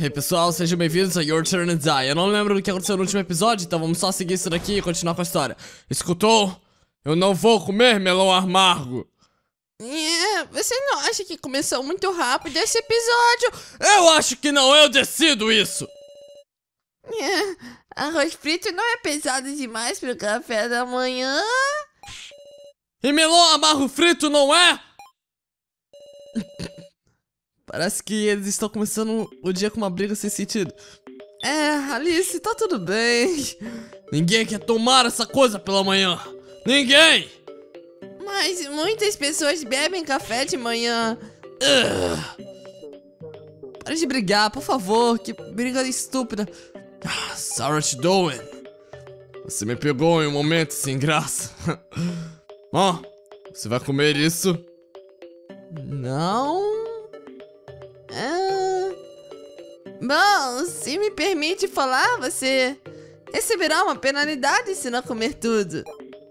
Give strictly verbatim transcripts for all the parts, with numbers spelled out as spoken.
E aí pessoal, sejam bem-vindos a Your Turn to Die. Eu não lembro do que aconteceu no último episódio, então vamos só seguir isso daqui e continuar com a história. Escutou? Eu não vou comer melão amargo. É, você não acha que começou muito rápido esse episódio? Eu acho que não, eu decido isso. É, arroz frito não é pesado demais pro café da manhã? E melão amargo frito não é? Parece que eles estão começando o dia com uma briga sem sentido. É, Alice, tá tudo bem. Ninguém quer tomar essa coisa pela manhã. Ninguém! Mas muitas pessoas bebem café de manhã. Ugh. Para de brigar, por favor. Que briga estúpida. Sarah Dowen, você me pegou em um momento sem graça. Ó, oh, você vai comer isso? Não. É... Bom, se me permite falar, você receberá uma penalidade se não comer tudo.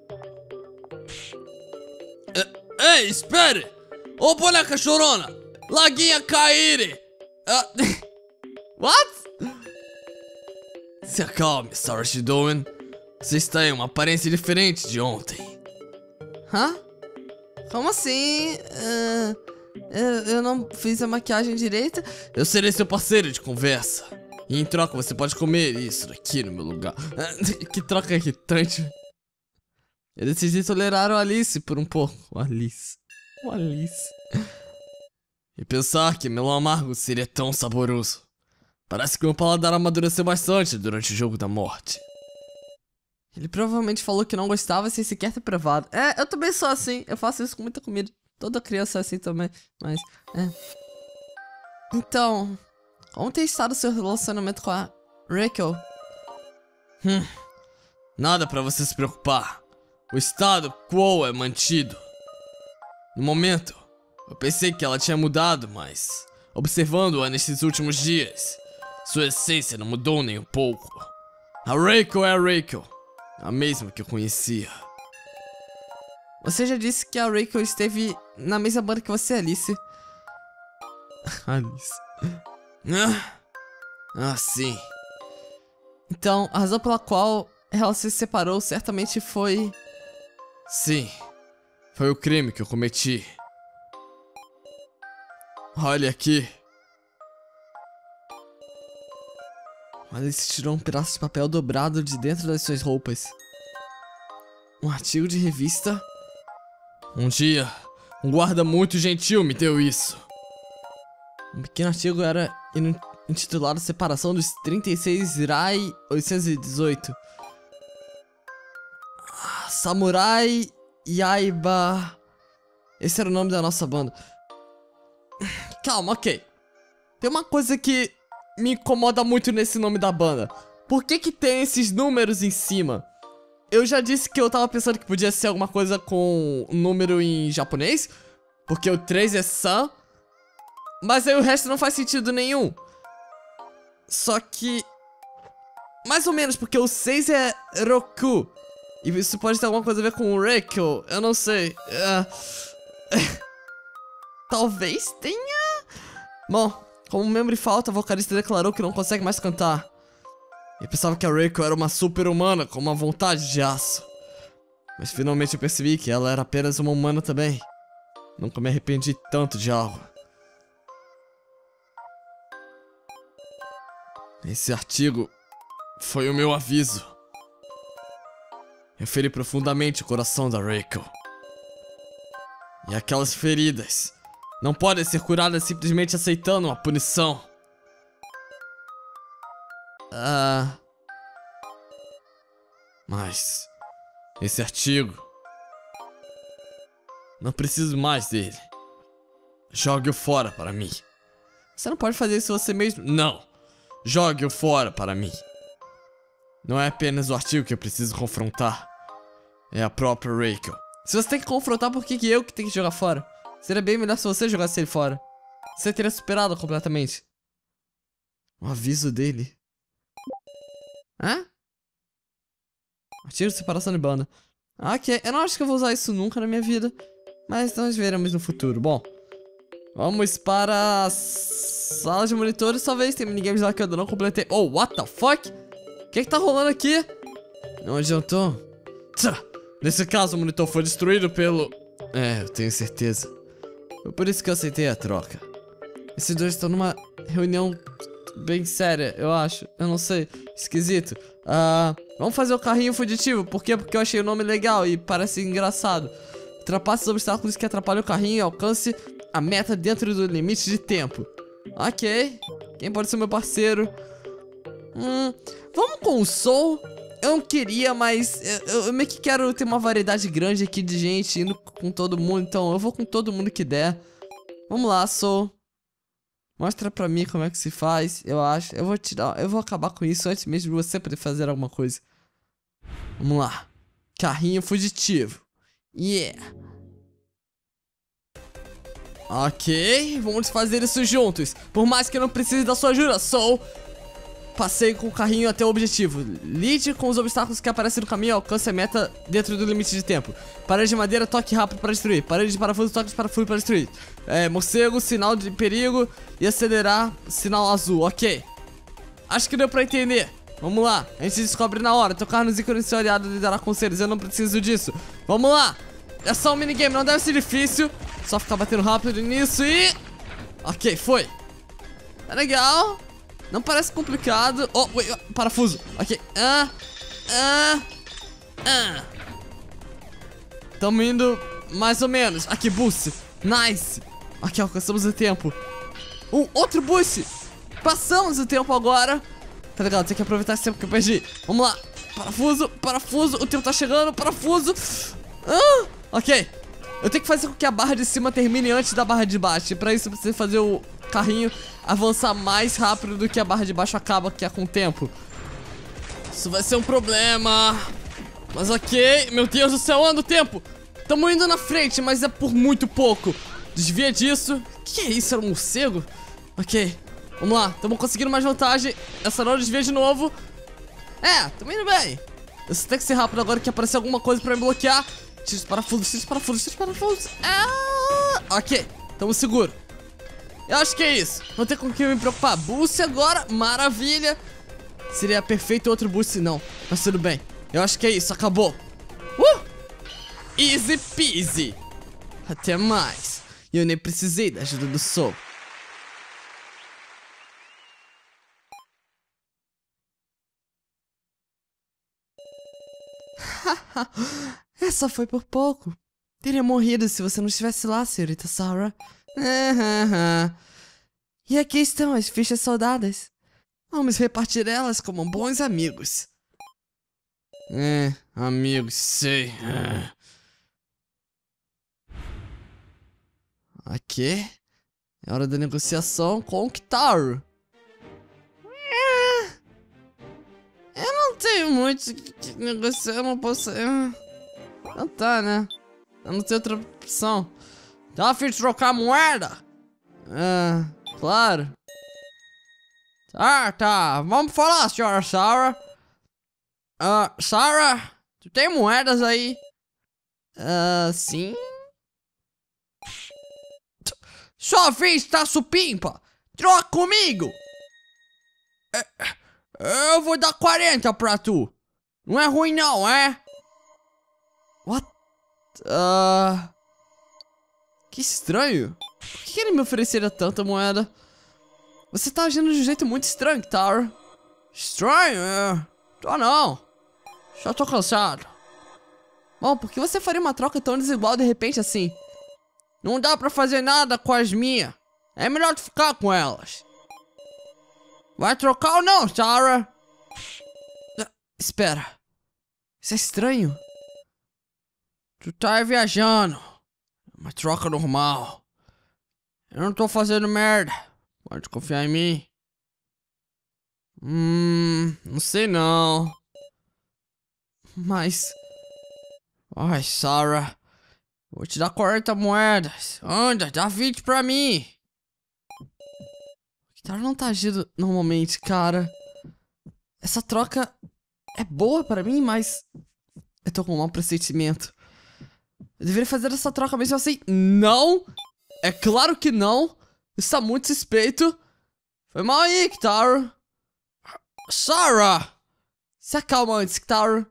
Ei, espere! Ô boneca chorona! Laguinha Kairi! Uh, What? Se acalme, Sarah Dowen. Você está em uma aparência diferente de ontem. Hã? Como assim? Uh, eu, eu não fiz a maquiagem direita? Eu serei seu parceiro de conversa. E em troca você pode comer isso daqui no meu lugar. Que troca irritante. Eu decidi tolerar o Alice por um pouco. O Alice. O Alice. E pensar que melão amargo seria tão saboroso. Parece que meu paladar amadureceu bastante durante o jogo da morte. Ele provavelmente falou que não gostava sem sequer ter provado. É, eu também sou assim. Eu faço isso com muita comida. Toda criança é assim também. Mas, é. Então, como tem estado o seu relacionamento com a Rachel? Hum, nada pra você se preocupar. O estado quo é mantido. No momento, eu pensei que ela tinha mudado, mas observando-a nesses últimos dias, sua essência não mudou nem um pouco. A Rachel é a Rachel, a mesma que eu conhecia. Você já disse que a Rachel esteve na mesma banda que você, Alice. Alice. Ah, ah, sim. Então, a razão pela qual ela se separou certamente foi... Sim, foi o crime que eu cometi. Olha aqui. Alice tirou um pedaço de papel dobrado de dentro das suas roupas. Um artigo de revista. Um dia, um guarda muito gentil me deu isso. Um pequeno artigo era intitulado Separação dos trinta e seis Rai oitocentos e dezoito. Ah, Samurai Yaiba. Esse era o nome da nossa banda. Calma, ok. Tem uma coisa que me incomoda muito nesse nome da banda. Por que que tem esses números em cima? Eu já disse que eu tava pensando que podia ser alguma coisa com um número em japonês, porque o três é San, mas aí o resto não faz sentido nenhum. Só que... mais ou menos, porque o seis é Roku. E isso pode ter alguma coisa a ver com o Rachel, eu não sei. Uh... Talvez tenha... Bom, como membro em falta, o vocalista declarou que não consegue mais cantar. Eu pensava que a Rachel era uma super-humana com uma vontade de aço. Mas finalmente eu percebi que ela era apenas uma humana também. Nunca me arrependi tanto de algo. Esse artigo foi o meu aviso. Eu feri profundamente o coração da Rachel. E aquelas feridas não podem ser curadas simplesmente aceitando uma punição. Ah... Mas... esse artigo... não preciso mais dele. Jogue-o fora para mim. Você não pode fazer isso você mesmo? Não. Jogue-o fora para mim. Não é apenas o artigo que eu preciso confrontar. É a própria Rachel. Se você tem que confrontar, por que que eu que tenho que jogar fora? Seria bem melhor se você jogasse ele fora. Você teria superado completamente. O aviso dele. Hã? Artigo de separação de banda. Ok, eu não acho que eu vou usar isso nunca na minha vida. Mas nós veremos no futuro. Bom, Vamos para a sala de monitores, talvez. Tem minigames lá que eu ainda não completei. Oh, what the fuck? O que que tá rolando aqui? Não adiantou. Tchá. Nesse caso, o monitor foi destruído pelo... É, eu tenho certeza. Foi por isso que eu aceitei a troca. Esses dois estão numa reunião bem séria, eu acho. Eu não sei. Esquisito. Ah, vamos fazer o carrinho fugitivo. Por quê? Porque eu achei o nome legal e parece engraçado. Ultrapasse os obstáculos que atrapalham o carrinho e alcance a meta dentro do limite de tempo. Ok. Quem pode ser meu parceiro? Hum, vamos com o Soul. Eu não queria, mas eu, eu meio que quero ter uma variedade grande aqui de gente indo com todo mundo. Então eu vou com todo mundo que der. Vamos lá, Soul. Mostra pra mim como é que se faz, eu acho. Eu vou tirar, eu vou acabar com isso antes mesmo de você poder fazer alguma coisa. Vamos lá. Carrinho fugitivo. Yeah. Ok, vamos fazer isso juntos. Por mais que eu não precise da sua ajuda, Soul. Passei com o carrinho até o objetivo. Lide com os obstáculos que aparecem no caminho e alcance a meta dentro do limite de tempo. Parede de madeira, toque rápido para destruir. Parede de parafuso, toque de parafuso para destruir. É, morcego, sinal de perigo. E acelerar, sinal azul, ok. Acho que deu pra entender. Vamos lá, a gente descobre na hora. Tocar nos ícones do seu aliado e dar conselhos. Eu não preciso disso. Vamos lá. É só um minigame, não deve ser difícil. Só ficar batendo rápido nisso e... Ok, foi. Tá legal. Não parece complicado. Oh, wait, parafuso. Ok. Ah, ah, ah. Tamo indo mais ou menos. Aqui, boost. Nice. Aqui, alcançamos o tempo. Um outro boost. Passamos o tempo agora. Tá legal, tem que aproveitar esse tempo que eu perdi. Vamos lá. Parafuso, parafuso. O tempo tá chegando. Parafuso. Ah, ok. Eu tenho que fazer com que a barra de cima termine antes da barra de baixo. E pra isso eu preciso fazer o carrinho avançar mais rápido do que a barra de baixo acaba, que é com o tempo. Isso vai ser um problema. Mas ok. Meu Deus do céu, anda o tempo. Tamo indo na frente, mas é por muito pouco. Desvia disso. Que é isso? Era um morcego? Ok. Vamos lá. Tamo conseguindo mais vantagem. Essa não desvia de novo. É, tamo indo bem. Eu só tenho que ser rápido agora que aparecer alguma coisa pra me bloquear. Tira os parafusos, tira os parafusos, tira os parafusos. Ah, ok, tamo seguro. Eu acho que é isso. Não tem com que me preocupar. Boost agora, maravilha. Seria perfeito outro boost, não. Mas tudo bem. Eu acho que é isso, acabou. Uh! Easy peasy. Até mais. E eu nem precisei da ajuda do Soul. Essa foi por pouco. Teria morrido se você não estivesse lá, senhorita Sarah. E aqui estão as fichas soldadas. Vamos repartir elas como bons amigos. É, amigos, sei. Aqui. É hora da negociação com o Kitaro. Eu não tenho muito que negociar, eu não posso... Então tá, né? Eu não tenho outra opção. Tá a fim de trocar moeda? Ah, claro. Tá, tá. Vamos falar, senhora Sarah. Ah, Sarah, tu tem moedas aí? Ah, sim. Sua vez tá supimpa. Troca comigo. Eu vou dar quarenta pra tu. Não é ruim não, é? What? Uh... Que estranho. Por que ele me ofereceria tanta moeda? Você tá agindo de um jeito muito estranho, Tara. Estranho? É. Tô não. Já tô cansado. Bom, por que você faria uma troca tão desigual de repente assim? Não dá pra fazer nada com as minhas. É melhor tu ficar com elas. Vai trocar ou não, Sarah? Espera. Isso é estranho. Tu tá viajando. Uma troca normal. Eu não tô fazendo merda. Pode confiar em mim. Hum... Não sei não. Mas... Ai, Sarah. Vou te dar quarenta moedas. Anda, dá vinte pra mim. O Kitaro não tá agindo normalmente, cara. Essa troca é boa pra mim, mas... Eu tô com um mau pressentimento. Eu deveria fazer essa troca mesmo assim. Não! É claro que não. Isso tá muito suspeito. Foi mal aí, Kitaro. Sarah! Se acalma antes, Kitaro.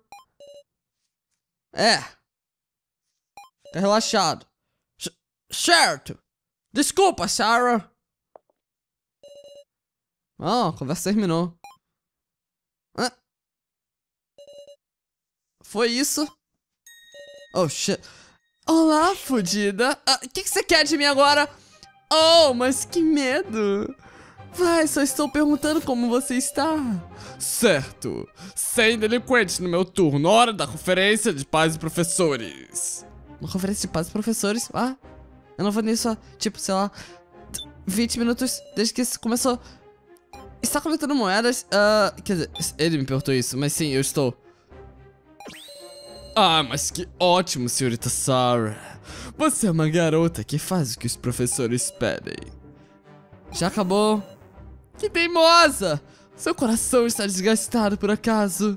É. Fica relaxado. C certo. Desculpa, Sarah. Ah, a conversa terminou. Hã? Foi isso? Oh, shit. Olá, fodida. O ah, que, que você quer de mim agora? Oh, mas que medo. Vai, só estou perguntando como você está. Certo. Sem delinquente no meu turno. Hora da conferência de pais e professores. Uma conferência de pais e professores? Ah, eu não vou nisso há, tipo, sei lá, vinte minutos desde que isso começou. Está coletando moedas? Uh, quer dizer, ele me perguntou isso, mas sim, eu estou. Ah, mas que ótimo, senhorita Sarah. Você é uma garota que faz o que os professores pedem. Já acabou? Que teimosa! Seu coração está desgastado por acaso?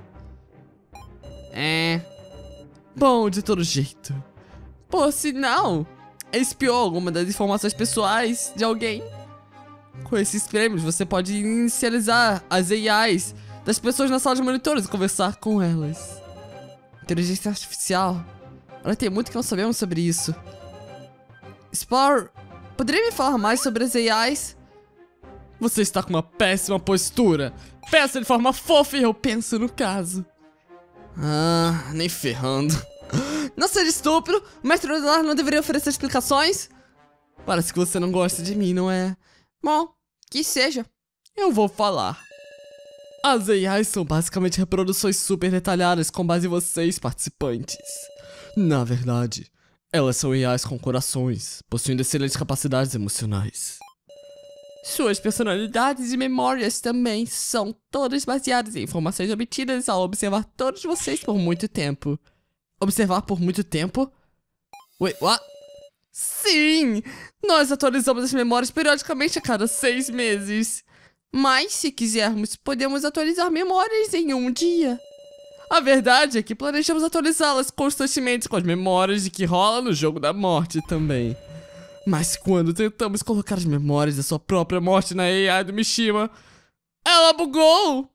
É. Bom, de todo jeito. Por sinal, espiou alguma das informações pessoais de alguém? Com esses prêmios, você pode inicializar as A Is das pessoas na sala de monitores e conversar com elas. Inteligência artificial. Olha, tem muito que não sabemos sobre isso. Spore, poderia me falar mais sobre as A Is? Você está com uma péssima postura. Peça de forma fofa e eu penso no caso. Ah, nem ferrando. Não seja estúpido. O mestre Odelar não deveria oferecer explicações? Parece que você não gosta de mim, não é? Bom, que seja. Eu vou falar. As A Is são basicamente reproduções super detalhadas com base em vocês, participantes. Na verdade, elas são A Is com corações, possuindo excelentes capacidades emocionais. Suas personalidades e memórias também são todas baseadas em informações obtidas ao observar todos vocês por muito tempo. Observar por muito tempo? Wait, what? Sim! Nós atualizamos as memórias periodicamente a cada seis meses. Mas, se quisermos, podemos atualizar memórias em um dia. A verdade é que planejamos atualizá-las constantemente com as memórias de que rola no jogo da morte também. Mas quando tentamos colocar as memórias da sua própria morte na A I do Mishima, ela bugou!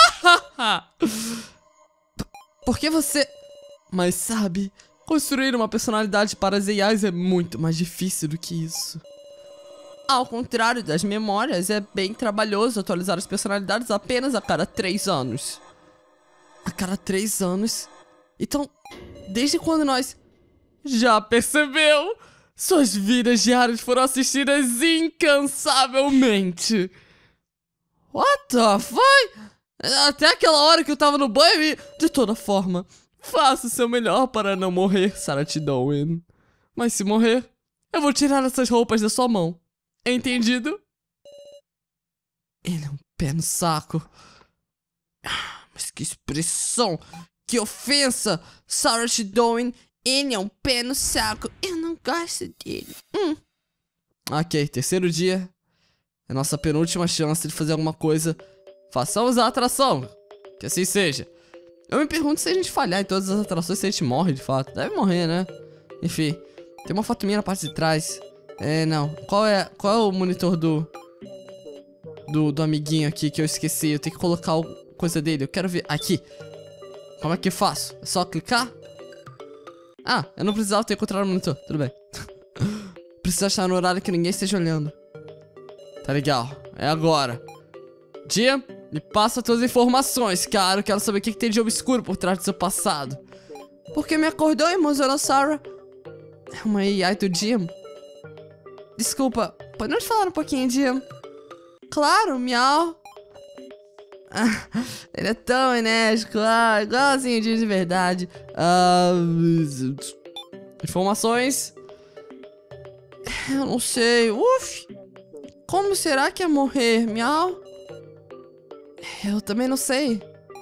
Por que você... Mas sabe, construir uma personalidade para as A Is é muito mais difícil do que isso. Ao contrário das memórias, é bem trabalhoso atualizar as personalidades apenas a cada três anos. A cada três anos? Então, desde quando nós... Já percebeu? Suas vidas diárias foram assistidas incansavelmente. What the fuck? Até aquela hora que eu tava no banho e... De toda forma, faça o seu melhor para não morrer, Sarah Tidowin. Mas se morrer, eu vou tirar essas roupas da sua mão. Entendido? Ele é um pé no saco. Mas que expressão! Que ofensa! Sarah Tidowin, ele é um pé no saco. Eu não gosto dele. Hum. Ok, terceiro dia. É nossa penúltima chance de fazer alguma coisa. Façamos a atração. Que assim seja. Eu me pergunto se a gente falhar em todas as atrações, se a gente morre de fato. Deve morrer, né? Enfim, tem uma foto minha na parte de trás. É, não. Qual é, qual é o monitor do, do... Do amiguinho aqui que eu esqueci? Eu tenho que colocar a coisa dele. Eu quero ver. Aqui. Como é que eu faço? É só clicar? Ah, eu não precisava ter encontrado o monitor. Tudo bem. Preciso achar no horário que ninguém esteja olhando. Tá legal. É agora. Dia, me passa todas as informações, cara. Eu quero saber o que, que tem de obscuro por trás do seu passado. Por que me acordou, irmãozona Sarah? É uma A I do Jim. Desculpa, podemos falar um pouquinho, Jim? Claro, miau. Ah, ele é tão enérgico, ah, igualzinho o Jim de verdade. Uh, informações? Eu não sei. Uf. Como será que é morrer, miau? Eu também não sei.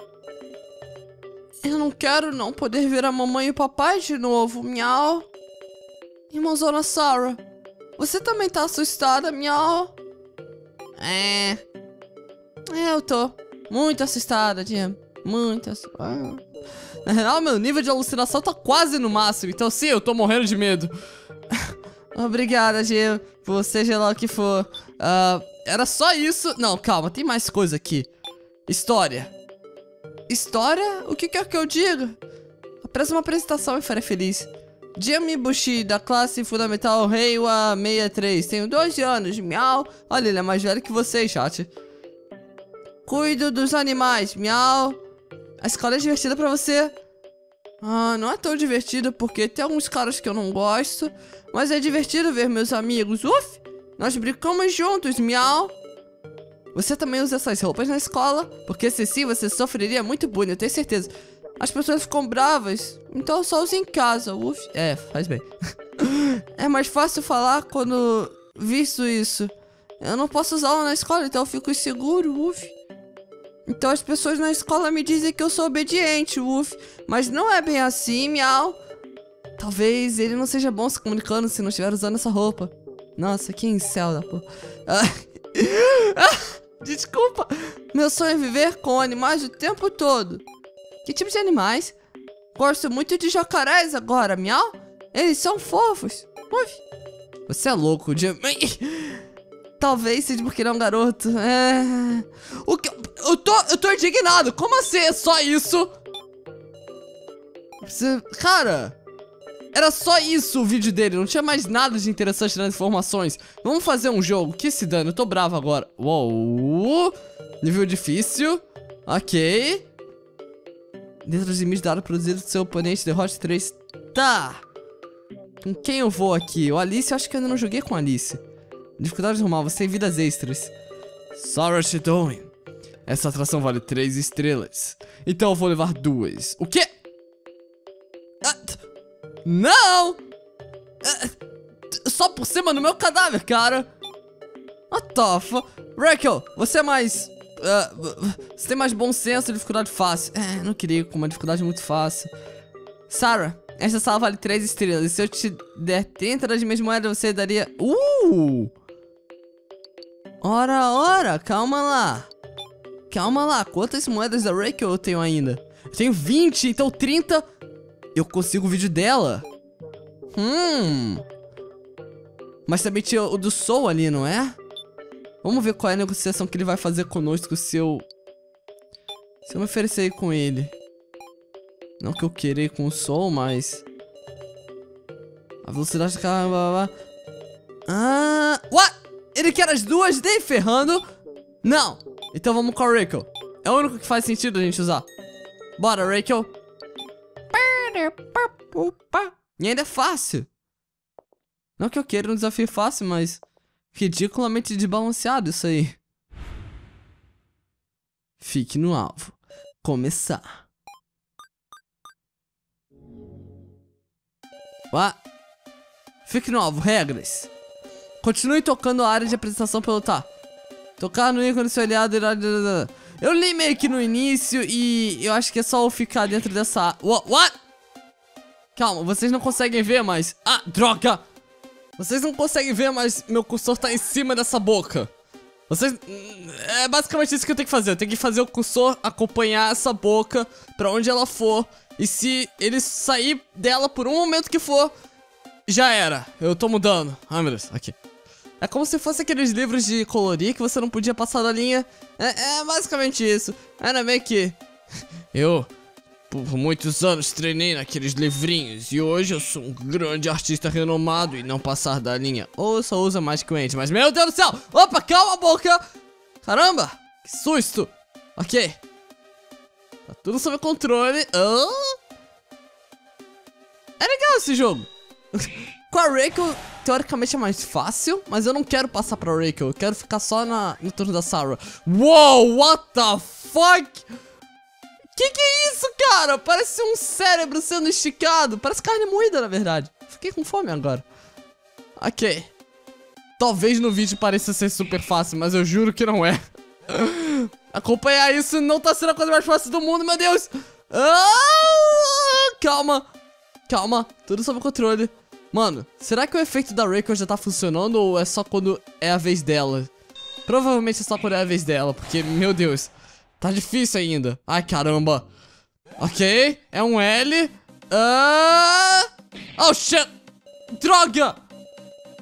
Eu não quero não poder ver a mamãe e o papai de novo, miau. Irmãozona Sarah, você também tá assustada, miau? É... é, eu tô muito assustada, Jim. Muito assustada. Na real, meu nível de alucinação tá quase no máximo. Então sim, eu tô morrendo de medo. Obrigada, Gil, por seja lá o que for. Uh, era só isso? Não, calma, tem mais coisa aqui. História. História? O que quer que eu diga? Apenas uma apresentação e farei feliz. Jimmy Bushi, da classe fundamental Reiwa sessenta e três. Tenho doze anos, miau. Olha, ele é mais velho que você, chat. Cuido dos animais, miau. A escola é divertida pra você? Ah, não é tão divertida porque tem alguns caras que eu não gosto. Mas é divertido ver meus amigos. Uf, nós brincamos juntos, miau. Você também usa essas roupas na escola? Porque se sim, você sofreria muito bullying, eu tenho certeza. As pessoas ficam bravas, então eu só uso em casa. Uf, é, faz bem. É mais fácil falar quando visto isso. Eu não posso usá-lo na escola, então eu fico inseguro, uf. Então as pessoas na escola me dizem que eu sou obediente, uf. Mas não é bem assim, miau. Talvez ele não seja bom se comunicando se não estiver usando essa roupa. Nossa, que incel da porra. Ah, desculpa. Meu sonho é viver com animais o tempo todo. Que tipo de animais? Gosto muito de jacarés agora, miau. Eles são fofos. Uf. Você é louco, de... Talvez seja porque ele é um garoto. É... O que... Eu tô... Eu tô indignado. Como assim? É só isso? Você... Cara... Era só isso o vídeo dele. Não tinha mais nada de interessante nas informações. Vamos fazer um jogo. Que se dane. Eu tô bravo agora. Uou. Nível difícil. Ok. Dentro dos limites dados produzidos do seu oponente, derrote três. Tá. Com quem eu vou aqui? O Alice, eu acho que eu ainda não joguei com a Alice. Dificuldade normal, você tem vidas extras. Sarah Shidoin. Essa atração vale três estrelas. Então eu vou levar duas. O quê? Ah, não! Ah, só por cima do meu cadáver, cara. What the fuck? Rachel, você é mais... Uh, você tem mais bom senso de dificuldade fácil. É, não queria com uma dificuldade muito fácil. Sarah, esta sala vale três estrelas. E se eu te der trinta das minhas moedas, você daria... Uh! Ora, ora, calma lá. Calma lá, quantas moedas da Rachel eu tenho ainda? Eu tenho vinte, então trinta... Eu consigo o vídeo dela. Hum... Mas também tinha o do Soul ali, não é? Vamos ver qual é a negociação que ele vai fazer conosco se eu... Se eu me oferecer com ele. Não que eu querer com o Soul, mas... A velocidade do carro... Blá, blá, blá. Ah... What? Ele quer as duas nem ferrando? Não. Então vamos com a Rachel. É o único que faz sentido a gente usar. Bora, Rachel. E ainda é fácil. Não que eu queira um desafio fácil, mas... ridiculamente desbalanceado isso aí. Fique no alvo. Começar. Ué? Fique no alvo. Regras. Continue tocando a área de apresentação pelo tá. Tocar no ícone seu aliado irá... Eu li meio que no início e eu acho que é só eu ficar dentro dessa... What? What? Calma, vocês não conseguem ver, mas... Ah, droga! Vocês não conseguem ver, mas meu cursor tá em cima dessa boca. Vocês... É basicamente isso que eu tenho que fazer. Eu tenho que fazer o cursor acompanhar essa boca pra onde ela for. E se ele sair dela por um momento que for, já era. Eu tô mudando. Ai, meu Deus. Aqui. É como se fosse aqueles livros de colorir que você não podia passar da linha. É, é basicamente isso. Era meio que... Eu... Por muitos anos treinei naqueles livrinhos e hoje eu sou um grande artista renomado e não passar da linha. Ou só usa mais que o ente, mas meu Deus do céu! Opa, calma a boca! Caramba, que susto! Ok. Tá tudo sob controle. Oh. É legal esse jogo. Com a Rachel, teoricamente é mais fácil, mas eu não quero passar pra Rachel. Eu quero ficar só na, no turno da Sarah. Uou, what the fuck? Que que é isso, cara? Parece um cérebro sendo esticado. Parece carne moída, na verdade. Fiquei com fome agora. Ok. Talvez no vídeo pareça ser super fácil, mas eu juro que não é. Acompanhar isso não tá sendo a coisa mais fácil do mundo, meu Deus. Ah, calma. Calma. Tudo sob controle. Mano, será que o efeito da Rachel já tá funcionando ou é só quando é a vez dela? Provavelmente é só quando é a vez dela, porque, meu Deus... Tá difícil ainda. Ai, caramba. Ok. É um L. Uh... Oh, shit. Droga.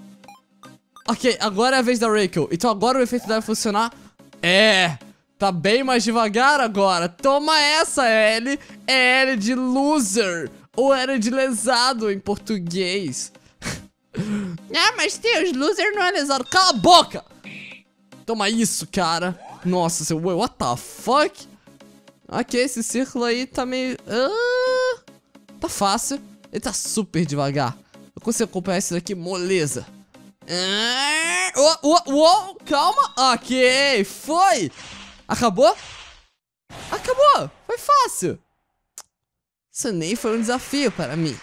Ok, agora é a vez da Rachel. Então agora o efeito deve funcionar. É, tá bem mais devagar agora. Toma essa, L. É L de loser. Ou L de lesado em português. Ah, mas Deus, loser não é lesado. Cala a boca! Toma isso, cara. Nossa, seu... What the fuck? Ok, esse círculo aí tá meio... Uh, tá fácil. Ele tá super devagar. Eu consigo acompanhar esse daqui, moleza. Uh, oh, oh, oh, calma. Ok, foi. Acabou? Acabou. Foi fácil. Isso nem foi um desafio para mim.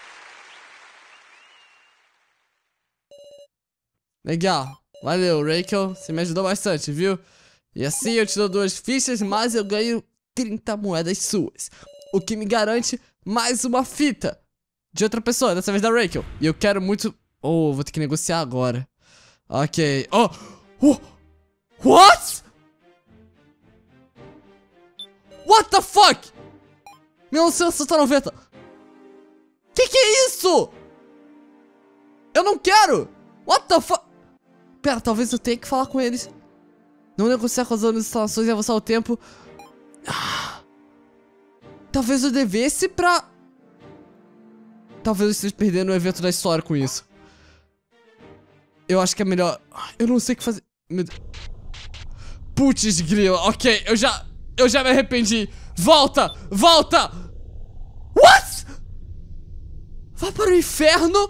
Legal. Valeu, Rachel. Você me ajudou bastante, viu? E assim eu te dou duas fichas, mas eu ganho trinta moedas suas. O que me garante mais uma fita de outra pessoa, dessa vez da Rachel. E eu quero muito... Oh, vou ter que negociar agora. Ok. Oh! Oh! What? What the fuck? mil novecentos e noventa. Que que é isso? Eu não quero. What the fuck? Pera, talvez eu tenha que falar com eles. Não negociar com as outras instalações e avançar o tempo. Ah, talvez eu devesse pra... Talvez eu esteja perdendo o evento da história com isso. Eu acho que é melhor... Eu não sei o que fazer... Meu Deus. Putz, grila. Ok, eu já... Eu já me arrependi. Volta! Volta! What? Vai para o inferno?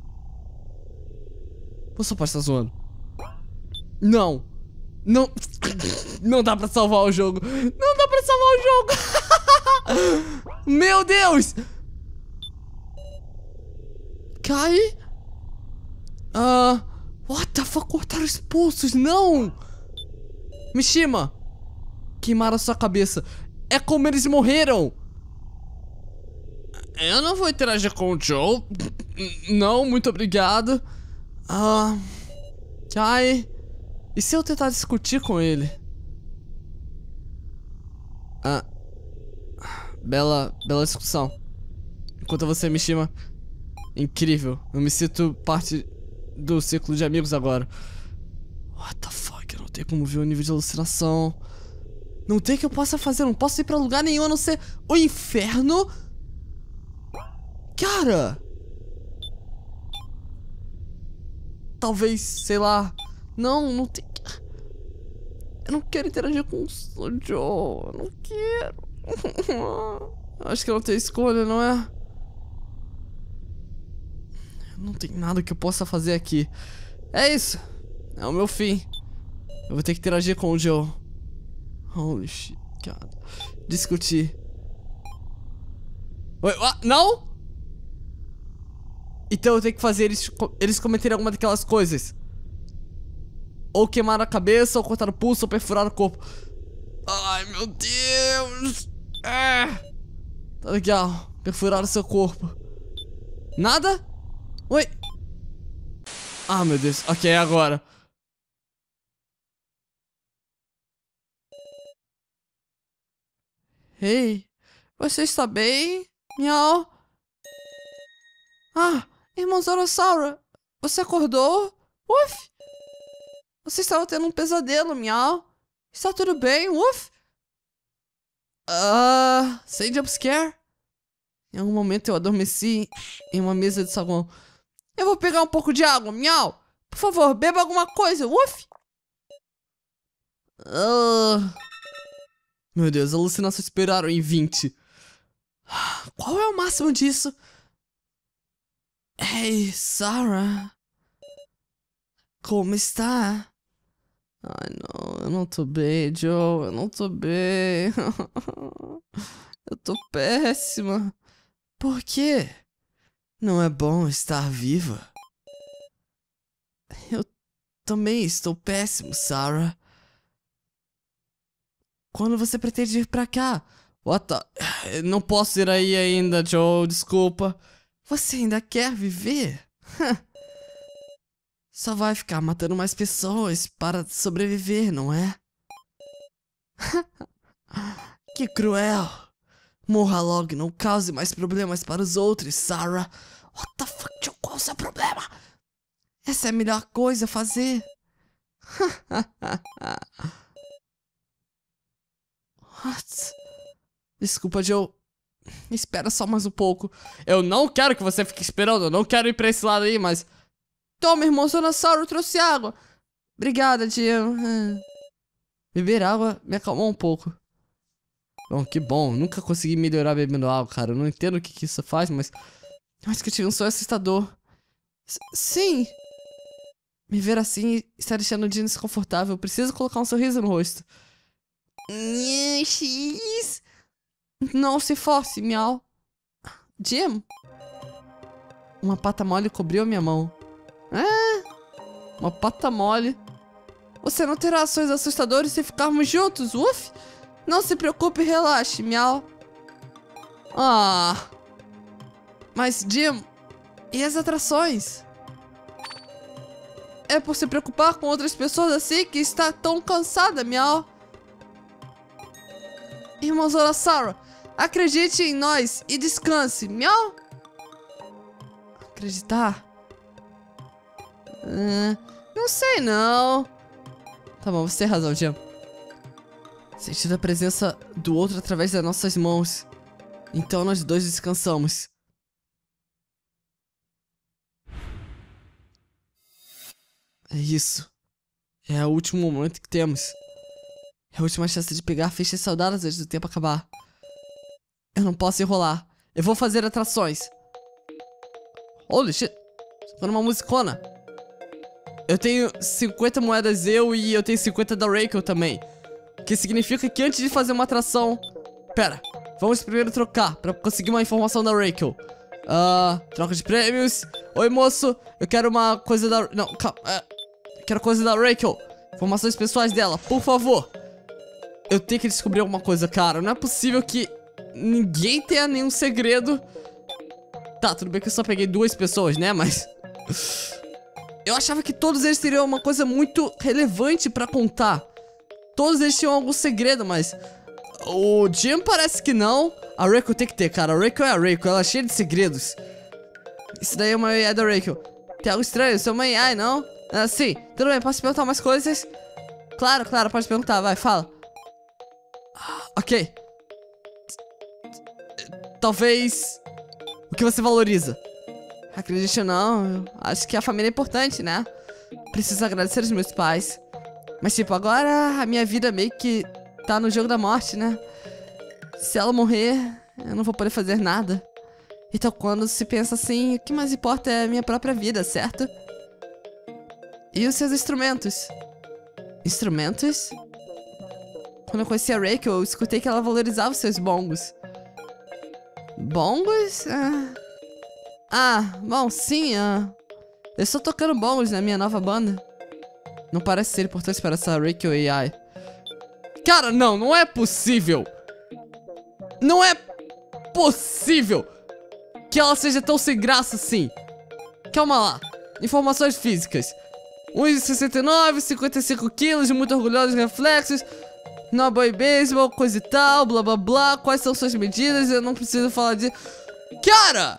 Você pode estar zoando. Não. Não. Não dá pra salvar o jogo. Não dá pra salvar o jogo. Meu Deus. Cai. Ah. Uh, what the fuck? Cortaram os pulsos. Não. Mishima. Queimaram sua cabeça. É como eles morreram. Eu não vou interagir com o Joe. Não, muito obrigado. Ah. Cai. E se eu tentar discutir com ele? Ah. Bela, bela discussão. Enquanto você me chama. Incrível. Eu me sinto parte do círculo de amigos agora. What the fuck? Eu não tenho como ver o nível de alucinação. Não tem que eu possa fazer. Não posso ir pra lugar nenhum a não ser o inferno. Cara. Talvez, sei lá. Não, não tem... Eu não quero interagir com o Joe. Eu não quero. Acho que eu não tenho escolha, não é? Não tem nada que eu possa fazer aqui. É isso. É o meu fim. Eu vou ter que interagir com o Joe. Holy shit, cara. Discutir. Oi, ah, não? Então eu tenho que fazer eles, eles cometerem alguma daquelas coisas. Ou queimar a cabeça, ou cortar o pulso, ou perfurar o corpo. Ai, meu Deus. É. Tá legal. Perfurar o seu corpo. Nada? Oi. Ah, meu Deus. Ok, agora. Ei, você está bem? Miau. Ah, irmão Zorossauro. Você acordou? Uf. Você estava tendo um pesadelo, miau. Está tudo bem, uf? Ah, uh, sem jumpscare? Em algum momento eu adormeci em uma mesa de saguão. Eu vou pegar um pouco de água, miau. Por favor, beba alguma coisa, uf? Uh, meu Deus, alucinações esperaram em vinte. Qual é o máximo disso? Ei, Sarah. Como está? Ai, não, eu não tô bem, Joe. Eu não tô bem. Eu tô péssima. Por quê? Não é bom estar viva? Eu também estou péssimo, Sarah. Quando você pretende ir pra cá? What the... Não posso ir aí ainda, Joe. Desculpa. Você ainda quer viver? Só vai ficar matando mais pessoas para sobreviver, não é? Que cruel. Morra logo e não cause mais problemas para os outros, Sarah. What the fuck, Joe? Qual é o seu problema? Essa é a melhor coisa a fazer. What? Desculpa, Joe. Espera só mais um pouco. Eu não quero que você fique esperando. Eu não quero ir pra esse lado aí, mas... Toma, irmão, Zonossauro trouxe água. Obrigada, Jim. Beber água me acalmou um pouco. Bom, que bom. Nunca consegui melhorar bebendo água, cara. Eu não entendo o que, que isso faz, mas... Acho que eu tive um sonho assustador. S sim. Me ver assim está deixando o Jim desconfortável. Preciso colocar um sorriso no rosto. X. Não se force, miau. Jim? Uma pata mole cobriu minha mão. Ah, uma pata mole. Você não terá ações assustadoras se ficarmos juntos, uf? Não se preocupe, relaxe, miau. Ah. Mas, Jim, e as atrações? É por se preocupar com outras pessoas assim que está tão cansada, miau. Irmão Zonossauro, acredite em nós e descanse, miau. Acreditar? Uh, não sei, não. Tá bom, você tem razão, Jim. Sentindo a presença do outro através das nossas mãos. Então nós dois descansamos. É isso. É o último momento que temos. É a última chance de pegar fichas saudáveis antes do tempo acabar. Eu não posso enrolar. Eu vou fazer atrações. Holy shit. Tô numa musicona. Eu tenho cinquenta moedas eu e eu tenho cinquenta da Rachel também. Que significa que antes de fazer uma atração... Pera, vamos primeiro trocar pra conseguir uma informação da Rachel. Ah, uh, troca de prêmios. Oi, moço, eu quero uma coisa da... Não, calma. Uh, quero coisa da Rachel. Informações pessoais dela, por favor. Eu tenho que descobrir alguma coisa, cara. Não é possível que ninguém tenha nenhum segredo. Tá, tudo bem que eu só peguei duas pessoas, né, mas... Eu achava que todos eles teriam uma coisa muito relevante pra contar. Todos eles tinham algum segredo, mas... O Jim parece que não. A Rachel tem que ter, cara. A Rachel é a Rachel, ela é cheia de segredos. Isso daí é uma A I da Rachel. Tem algo estranho, isso é uma A I, não? Ah, sim, tudo bem, posso perguntar umas coisas? Claro, claro, pode perguntar, vai, fala. Ah, ok. Talvez... O que você valoriza? Acredite ou não, acho que a família é importante, né? Preciso agradecer os meus pais. Mas tipo, agora a minha vida meio que tá no jogo da morte, né? Se ela morrer, eu não vou poder fazer nada. Então quando se pensa assim, o que mais importa é a minha própria vida, certo? E os seus instrumentos? Instrumentos? Quando eu conheci a Rachel, eu escutei que ela valorizava os seus bongos. Bongos? Ah... Ah, bom, sim, ah, eu estou tocando bongos na minha nova banda. Não parece ser importante para essa Rachel A I. Cara, não, não é possível. Não é possível que ela seja tão sem graça assim. Calma lá, informações físicas. um e sessenta e nove, cinquenta e cinco quilos, muito orgulhosos reflexos. Não boy baseball, coisa e tal, blá blá blá. Quais são suas medidas? Eu não preciso falar de... Cara!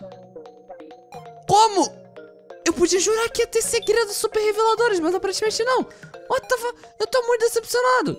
Como? Eu podia jurar que ia ter segredos super reveladores, mas aparentemente não. What the fuck? Eu tô muito decepcionado.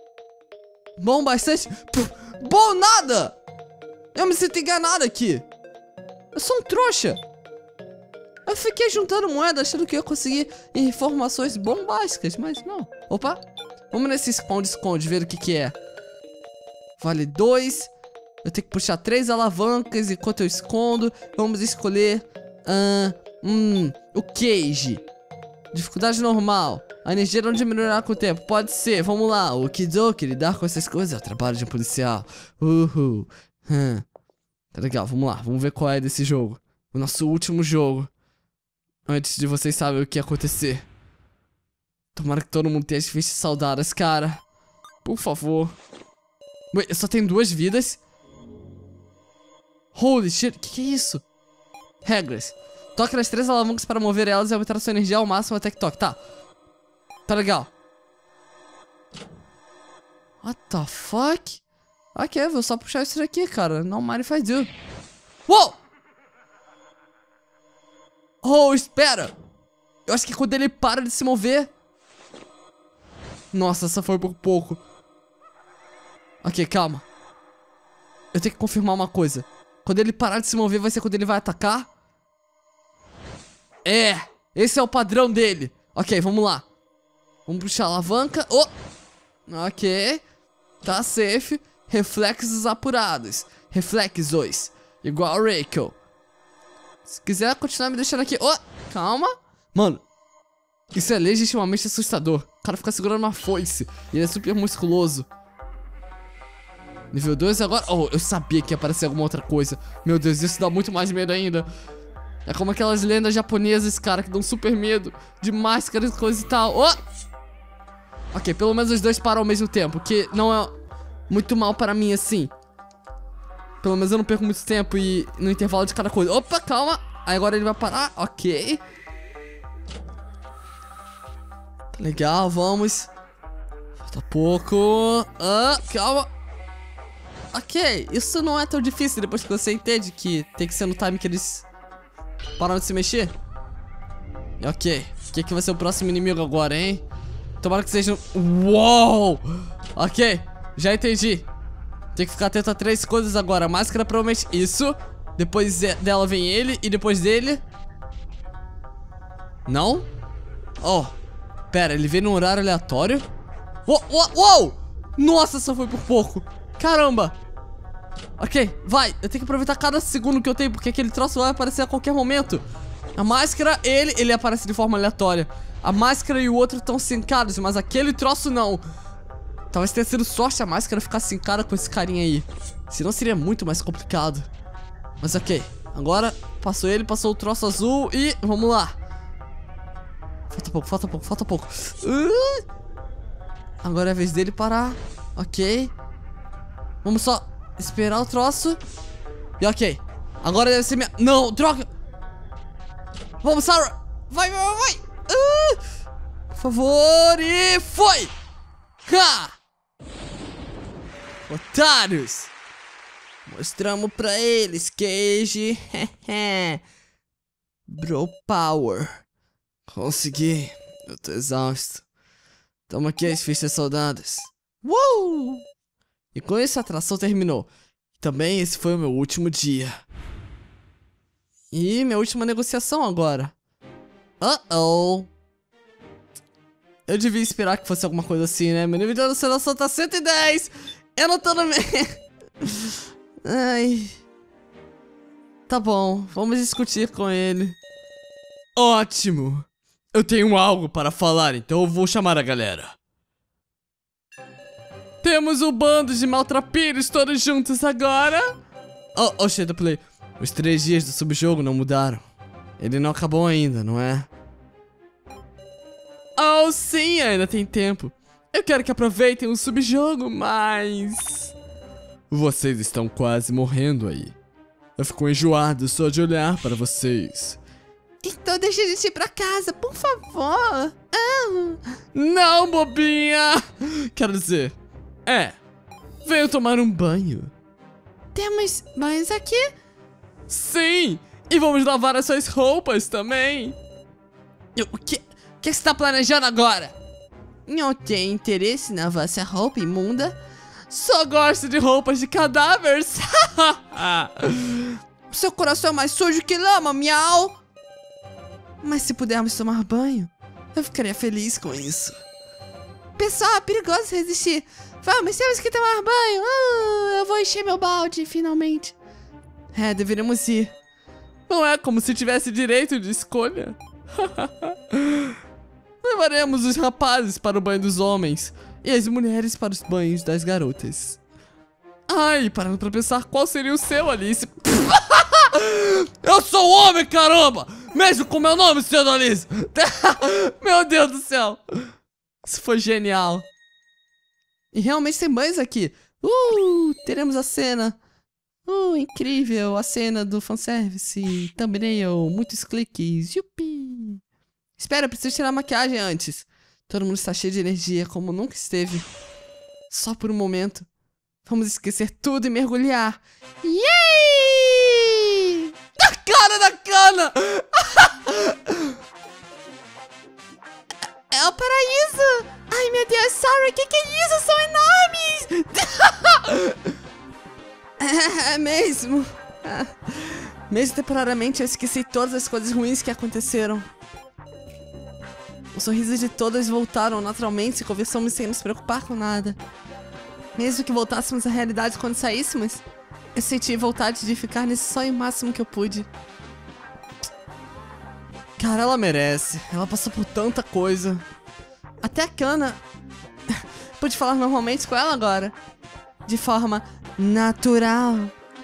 Bom bastante. Pff, bom nada! Eu me sinto enganado aqui. Eu sou um trouxa. Eu fiquei juntando moedas achando que eu ia conseguir informações bombásticas, mas não. Opa. Vamos nesse esconde-esconde, ver o que que é. Vale dois. Eu tenho que puxar três alavancas enquanto eu escondo. Vamos escolher... Ah, hum, o Cage. Dificuldade normal. A energia não diminuirá com o tempo. Pode ser, vamos lá. O Kidoki, lidar com essas coisas é o trabalho de um policial. Uhul. Hum. Tá legal, vamos lá. Vamos ver qual é desse jogo. O nosso último jogo. Antes de vocês saberem o que ia acontecer. Tomara que todo mundo tenha as fichas saudadas, cara. Por favor. Ué, eu só tenho duas vidas? Holy shit, que que é isso? Regras. Toque nas três alavancas para mover elas e aumentar a sua energia ao máximo até que toque. Tá. Tá legal. What the fuck? Ok, vou só puxar isso daqui, cara. Não mind if I do. Uou! Oh, espera! Eu acho que quando ele para de se mover. Nossa, essa foi por pouco. Ok, calma. Eu tenho que confirmar uma coisa. Quando ele parar de se mover, vai ser quando ele vai atacar? É, esse é o padrão dele. Ok, vamos lá. Vamos puxar a alavanca. Oh! Ok. Tá safe. Reflexos apurados. Reflexos. Igual o Reiko. Se quiser continuar me deixando aqui. Oh! Calma. Mano, isso é legitimamente assustador. O cara fica segurando uma foice. E ele é super musculoso. Nível dois agora. Oh, eu sabia que ia aparecer alguma outra coisa. Meu Deus, isso dá muito mais medo ainda. É como aquelas lendas japonesas, cara, que dão super medo. De máscaras e coisa e tal. Oh! Ok, pelo menos os dois param ao mesmo tempo. Que não é muito mal para mim assim. Pelo menos eu não perco muito tempo e no intervalo de cada coisa. Opa, calma. Aí agora ele vai parar. Ok. Tá legal, vamos. Falta pouco. Ah, calma. Ok, isso não é tão difícil depois que você entende que tem que ser no time que eles pararam de se mexer. Ok, o que, que vai ser o próximo inimigo agora, hein? Tomara que seja um... Uou! Ok, já entendi. Tem que ficar atento a três coisas agora. A máscara provavelmente isso. Depois dela vem ele e depois dele... Não? Oh, pera, ele veio num horário aleatório? Uou, uou, uou! Nossa, só foi por pouco. Caramba! Ok, vai, eu tenho que aproveitar cada segundo que eu tenho, porque aquele troço vai aparecer a qualquer momento. A máscara, ele, ele aparece de forma aleatória. A máscara e o outro estão sincados, mas aquele troço não. Talvez tenha sido sorte a máscara ficar sincada com esse carinha aí. Senão seria muito mais complicado. Mas ok, agora passou ele, passou o troço azul e vamos lá. Falta pouco, falta pouco, falta pouco. uh! Agora é a vez dele parar. Ok. Vamos só esperar o troço. E ok. Agora deve ser minha... Não, droga. Vamos, Sarah. Vai, vai, vai, vai. Uh! Por favor, e foi. Ha! Otários. Mostramos pra eles, Cage. Bro Power. Consegui. Eu tô exausto. Toma aqui as fichas soldadas. Uou! E com isso a atração terminou. Também esse foi o meu último dia. E minha última negociação agora. Uh-oh. Eu devia esperar que fosse alguma coisa assim, né? Meu nível de alucinação tá cento e dez. Eu não tô no... Ai. Tá bom, vamos discutir com ele. Ótimo. Eu tenho algo para falar, então eu vou chamar a galera. Temos o bando de maltrapilhos todos juntos agora. Oh, oh, Shadow Play. Os três dias do subjogo não mudaram. Ele não acabou ainda, não é? Oh, sim, ainda tem tempo. Eu quero que aproveitem o subjogo, mas... Vocês estão quase morrendo aí. Eu fico enjoado só de olhar para vocês. Então deixa a gente ir pra casa, por favor. Ah. Não, bobinha. Quero dizer... É, venho tomar um banho. Temos banhos aqui? Sim, e vamos lavar as suas roupas também. Eu, o que, o que você está planejando agora? Não tenho interesse na vossa roupa imunda. Só gosto de roupas de cadáveres. Seu coração é mais sujo que lama, miau. Mas se pudermos tomar banho, eu ficaria feliz com isso. Pessoal, é perigoso resistir. Vamos, temos que tomar banho. Uh, eu vou encher meu balde, finalmente. É, deveríamos ir. Não é como se tivesse direito de escolha. Levaremos os rapazes para o banho dos homens e as mulheres para os banhos das garotas. Ai, parando pra pensar, qual seria o seu, Alice? Eu sou homem, caramba! Mesmo com meu nome sendo Alice. Meu Deus do céu. Isso foi genial. E realmente tem banhos aqui. Uh, teremos a cena. Uh, incrível. A cena do fanservice. Thumbnail. Muitos cliques. Yupi. Espera, preciso tirar a maquiagem antes. Todo mundo está cheio de energia, como nunca esteve. Só por um momento. Vamos esquecer tudo e mergulhar. Yay! A cara da cana! é o paraíso! Ai, meu Deus, sorry, que que é isso? São enormes! É, é mesmo. É. Mesmo temporariamente, eu esqueci todas as coisas ruins que aconteceram. Os sorrisos de todas voltaram naturalmente e conversamos sem nos preocupar com nada. Mesmo que voltássemos à realidade quando saíssemos, eu senti vontade de ficar nesse sonho máximo que eu pude. Cara, ela merece. Ela passou por tanta coisa. Até a Kana. Pude falar normalmente com ela agora. De forma natural.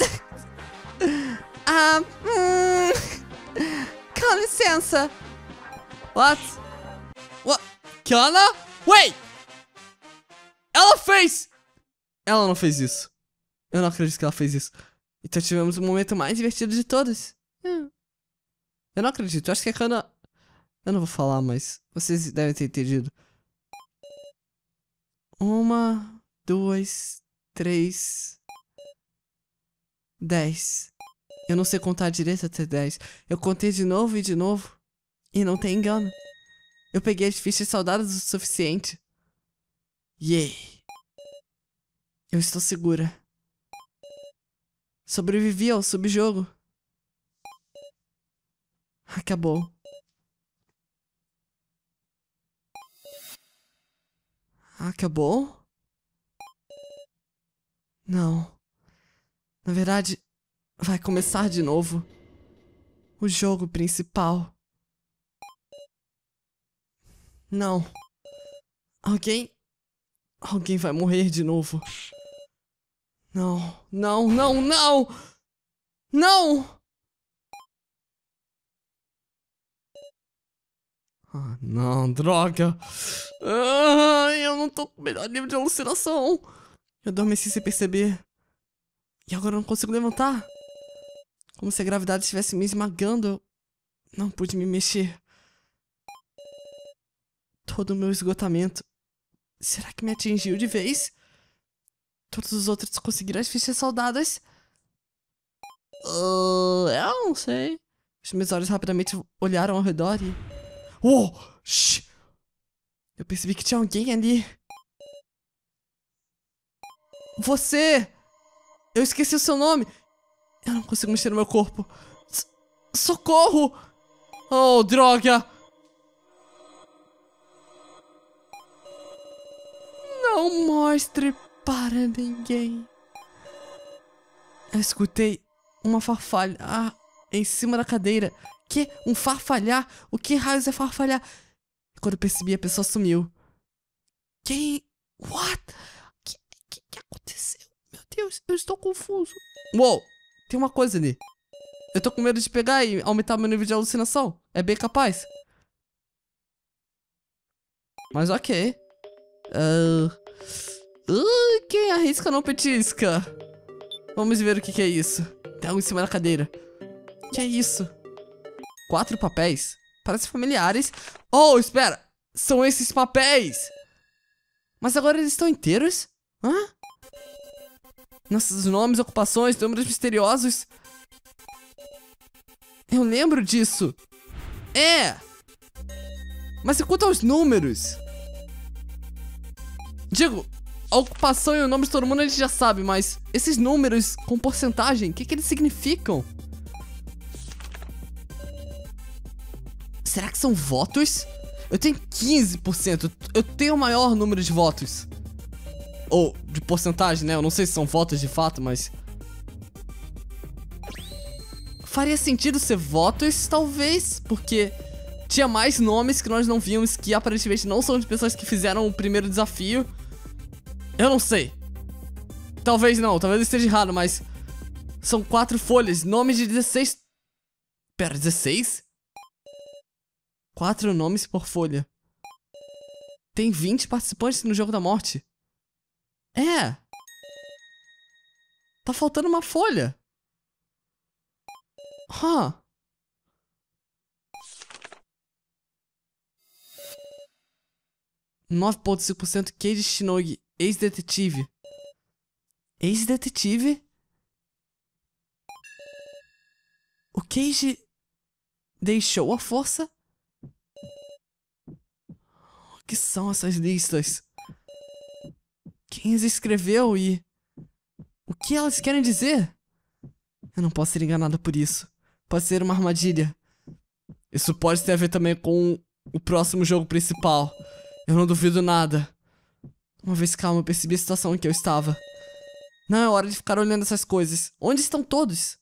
Ah, hum... Com licença. What? What? Kana? Wait! Ela fez! Ela não fez isso. Eu não acredito que ela fez isso. Então tivemos o momento mais divertido de todos. Hum. Eu não acredito. Eu acho que a Kana... Eu não vou falar, mas vocês devem ter entendido. Uma, duas, três... Dez. Eu não sei contar direito até dez. Eu contei de novo e de novo. E não tem engano. Eu peguei as fichas saudáveis o suficiente. Yay. Eu estou segura. Sobrevivi ao subjogo. Acabou. Acabou? Não. Na verdade, vai começar de novo. O jogo principal. Não. Alguém... Alguém vai morrer de novo. Não, não, não, não! Não! Ah, não, droga! Ah, eu não tô com o melhor nível de alucinação! Eu adormeci sem perceber. E agora eu não consigo levantar. Como se a gravidade estivesse me esmagando. Eu não pude me mexer. Todo o meu esgotamento. Será que me atingiu de vez? Todos os outros conseguiram as fichas saudadas? Uh, eu não sei. Os meus olhos rapidamente olharam ao redor e... Oh! Shh! Eu percebi que tinha alguém ali. Você! Eu esqueci o seu nome. Eu não consigo mexer no meu corpo. S- Socorro! Oh, droga! Não mostre para ninguém. Eu escutei uma farfalhar em cima da cadeira. Que? Um farfalhar? O que raios é farfalhar? Quando eu percebi, a pessoa sumiu. Quem? What? O que, que, que aconteceu? Meu Deus, eu estou confuso. Uou, tem uma coisa ali. Eu tô com medo de pegar e aumentar meu nível de alucinação. É bem capaz. Mas ok. Uh... Uh, quem arrisca não petisca. Vamos ver o que, que é isso. Tem algo em cima da cadeira. Que é isso? Quatro papéis? Parecem familiares. Oh, espera! São esses papéis! Mas agora eles estão inteiros? Hã? Nossos nomes, ocupações, números misteriosos. Eu lembro disso. É! Mas e quanto aos números? Digo, a ocupação e o nome de todo mundo a gente já sabe, mas esses números com porcentagem, o que, que eles significam? Será que são votos? Eu tenho quinze por cento. Eu tenho o maior número de votos. Ou de porcentagem, né? Eu não sei se são votos de fato, mas... Faria sentido ser votos, talvez, porque tinha mais nomes que nós não vimos que aparentemente não são de pessoas que fizeram o primeiro desafio. Eu não sei. Talvez não, talvez eu esteja errado, mas... São quatro folhas, nome de dezesseis... Pera, dezesseis? Quatro nomes por folha. Tem vinte participantes no jogo da morte. É. Tá faltando uma folha. Huh. nove vírgula cinco por cento Keiji Shinogi, ex-detetive. Ex-detetive? O Keiji deixou a força? que são essas listas? Quem as escreveu e... o que elas querem dizer? Eu não posso ser enganado por isso. Pode ser uma armadilha. Isso pode ter a ver também com o próximo jogo principal. Eu não duvido nada. Uma vez calma, eu percebi a situação em que eu estava. Não é hora de ficar olhando essas coisas. Onde estão todos?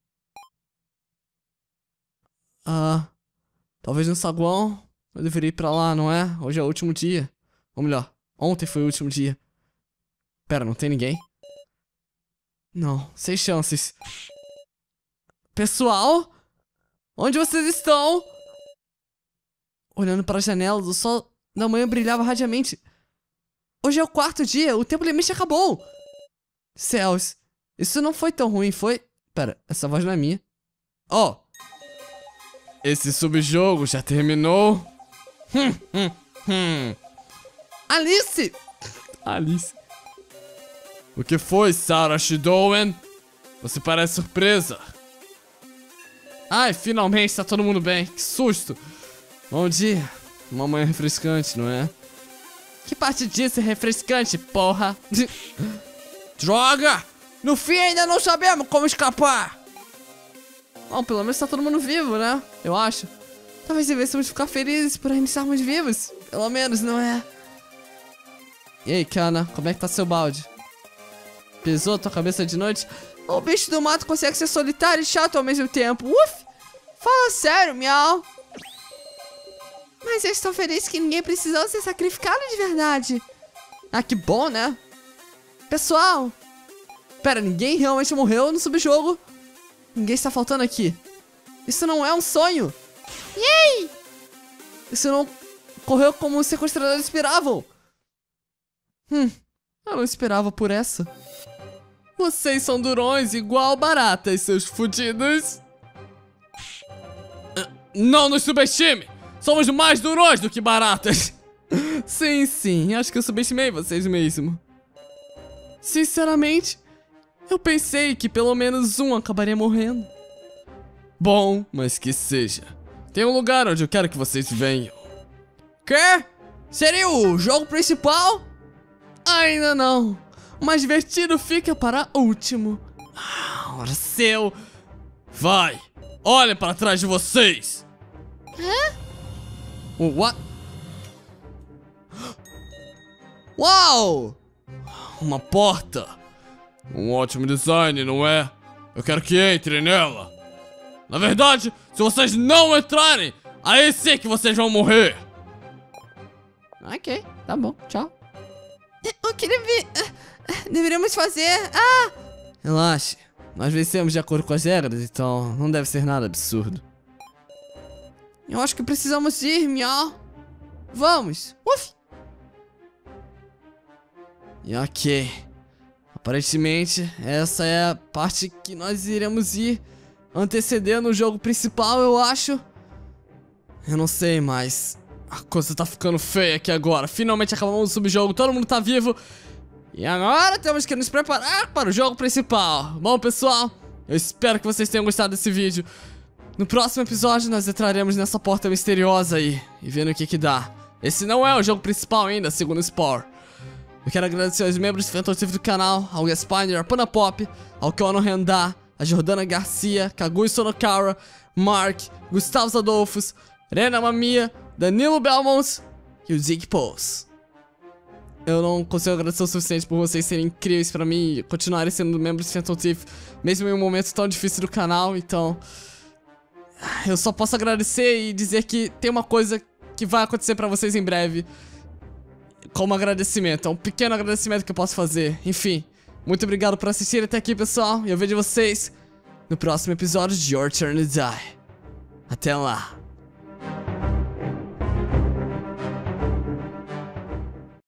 Ah... Talvez no saguão. Eu deveria ir pra lá, não é? Hoje é o último dia. Ou melhor, ontem foi o último dia. Pera, não tem ninguém? Não, sem chances. Pessoal? Onde vocês estão? Olhando para a janela, o sol da manhã brilhava radiamente. Hoje é o quarto dia, o tempo limite acabou. Céus, isso não foi tão ruim, foi? Pera, essa voz não é minha. Oh! Esse subjogo já terminou. Hum, hum, hum. Alice! Alice. O que foi, Sarah Shidowen? Você parece surpresa. Ai, finalmente tá todo mundo bem. Que susto. Bom dia. Uma manhã refrescante, não é? Que parte disso é refrescante, porra? Droga! No fim ainda não sabemos como escapar. Bom, pelo menos tá todo mundo vivo, né? Eu acho. Talvez devêssemos ficar felizes por ainda estarmos vivos. Pelo menos, não é? E aí, Kana, como é que tá seu balde? Pesou tua cabeça de noite? O bicho do mato consegue ser solitário e chato ao mesmo tempo. Uf! Fala sério, miau. Mas eu estou feliz que ninguém precisou ser sacrificado de verdade. Ah, que bom, né? Pessoal! Pera, ninguém realmente morreu no subjogo? Ninguém está faltando aqui. Isso não é um sonho. Yay! Isso não correu como os sequestradores esperavam. Hum, eu não esperava por essa. Vocês são durões igual baratas, seus fudidos. Não nos subestime. Somos mais durões do que baratas. Sim, sim, acho que eu subestimei vocês mesmo. Sinceramente, eu pensei que pelo menos um acabaria morrendo. Bom, mas que seja. Tem um lugar onde eu quero que vocês venham. Quê? Seria o jogo principal? Ainda não. O mais divertido fica para último. Ah, hora seu. Vai, olhem para trás de vocês. Hã? What? Uau! Uma porta. Um ótimo design, não é? Eu quero que entrem nela. Na verdade, se vocês não entrarem, aí sim que vocês vão morrer. Ok, tá bom, tchau. O que deve... deveríamos fazer? Ah! Relaxe, nós vencemos de acordo com as regras, então não deve ser nada absurdo. Eu acho que precisamos ir, miau. Vamos. Uf! E ok. Aparentemente, essa é a parte que nós iremos ir antecedendo o jogo principal, eu acho. Eu não sei, mas a coisa tá ficando feia aqui agora. Finalmente acabamos o subjogo, todo mundo tá vivo. E agora temos que nos preparar para o jogo principal. Bom, pessoal, eu espero que vocês tenham gostado desse vídeo. No próximo episódio nós entraremos nessa porta misteriosa aí e vendo o que que dá. Esse não é o jogo principal ainda, segundo o Spore. Eu quero agradecer aos membros do Fantotivo do canal, ao Gaspiner, a Pana Pop, ao Kono Renda, a Jordana Garcia, Kagui Sonokara, Mark, Gustavo Adolfos, Rena Mamia, Danilo Belmont e o Zig Pose. Eu não consigo agradecer o suficiente por vocês serem incríveis pra mim e continuarem sendo membros do Fantotivo, mesmo em um momento tão difícil do canal, então... eu só posso agradecer e dizer que tem uma coisa que vai acontecer pra vocês em breve. Como agradecimento, é um pequeno agradecimento que eu posso fazer. Enfim, muito obrigado por assistir até aqui, pessoal. E eu vejo vocês no próximo episódio de Your Turn to Die. Até lá.